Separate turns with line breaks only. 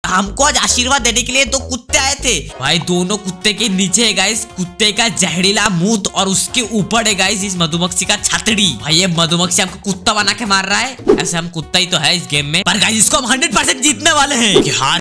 हमको आज आशीर्वाद देने के लिए 2 कुत्ते आए थे भाई। दोनों कुत्ते के नीचे है गाइस कुत्ते का जहरीला मुंह और उसके ऊपर है गाइस इस मधुमक्खी का छतड़ी। भाई ये मधुमक्खी हमको कुत्ता बना के मार रहा है। ऐसे हम कुत्ता ही तो है इस गेम में, पर गाइस इसको हम 100% जीतने वाले हैं। हार